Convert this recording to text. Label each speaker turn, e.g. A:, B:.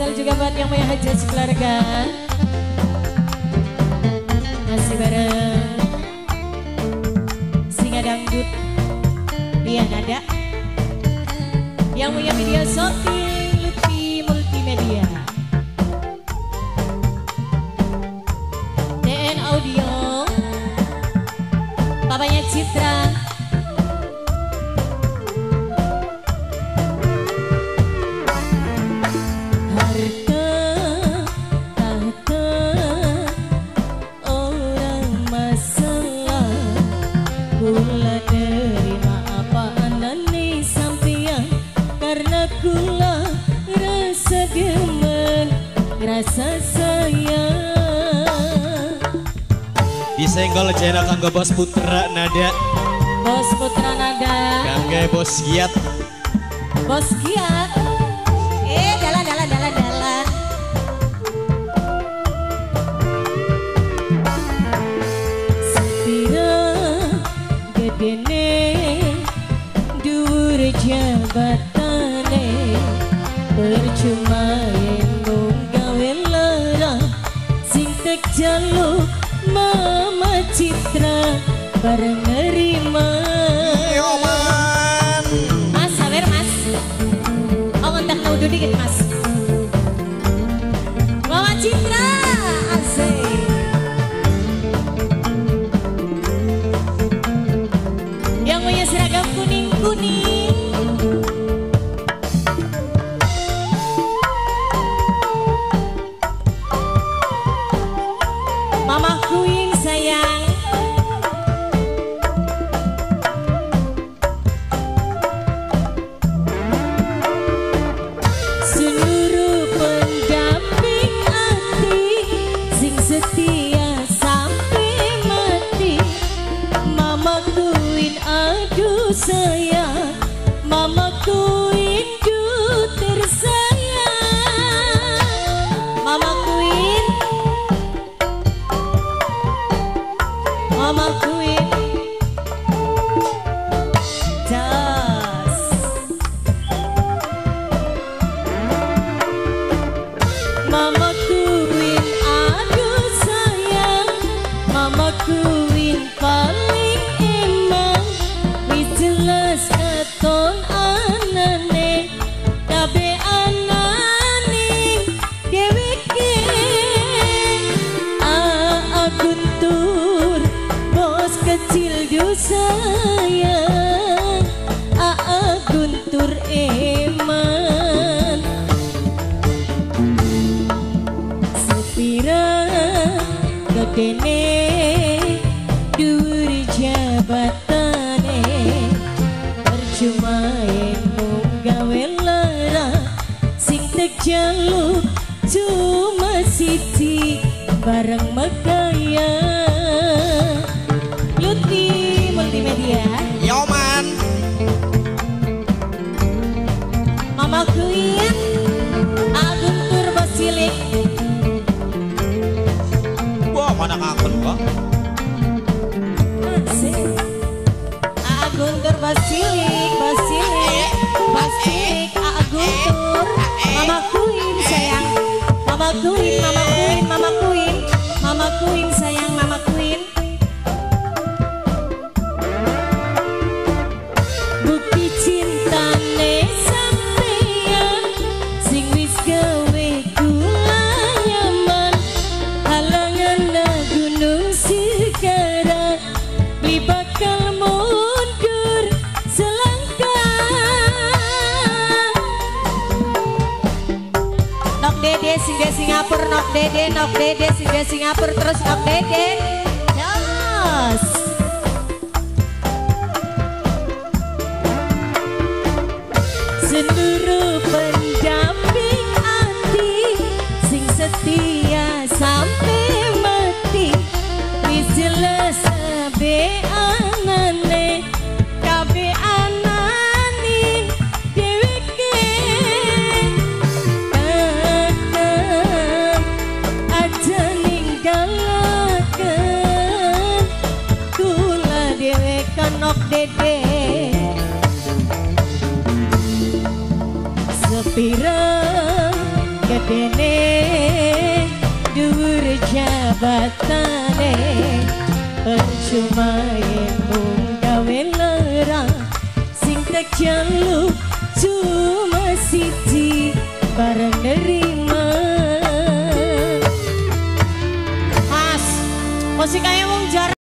A: spesial juga buat yang punya hajat keluarga. Masih bareng Singa Dangdut Dia Nada, yang punya video shooting Lutfi Multimedia, DN Audio, papanya Citra. Kula terima apa andane sampeyan, karena kula rasa demen, rasa sayang.
B: Disenggol channel kanggo Bos Putra Nada.
A: Bos Putra Nada.
B: Kanggo Bos Giat.
A: Bos Giat. Dalan. Gedene dur jabatane, percuma yen gawe lara, sing tek jaluk Mama Citra bareng nerima.
B: Yo man,
A: Mas sabar mas, ngontak naudu dikit mas. Mama Citra asik. Yang punya seragam kuning-kuning, mamaku yang sayang. Seluruh pendamping hati, sing setia sampai mati. Mamaku aduh sayang, mamaku itu tersayang. Mamaku das. Mamaku aduh sayang, mamaku paling emang. Jelas keton anane, kabe anane deweke. Guntur bos kecil do sayang, Guntur eman. Sepira gedene dur jabatan, cuma eno gawe lara, sing tek jaluk cuma siji bareng megaya. Lutfi Multimedia.
B: yo man,
A: Mamaku ingat Guntur Basilik.
B: wah mana kakun kok.
A: Guntur Basilik, Guntur. Mamakuin sayang, mamakuin sayang, mamakuin. Bukti cintane sampeyan, sing wis gawe kula nyaman. Halangan na gunung sekarang, li bakal mundur selangkah. Nok dede sing de Singapura, nok dede sing de Singapura, terus nok dede. Jos. Seluruh pendamping hati, sing setia sampai mati. Wis jelas abe anane, kabe anane deweke. Aja ninggalaken kula dhewe kanok dede. Sepira gedene dhuwur jabatane percuma yen mung gawe lerang sing tak jaluk cuma siji bareng nerima as musik kaya wong jarang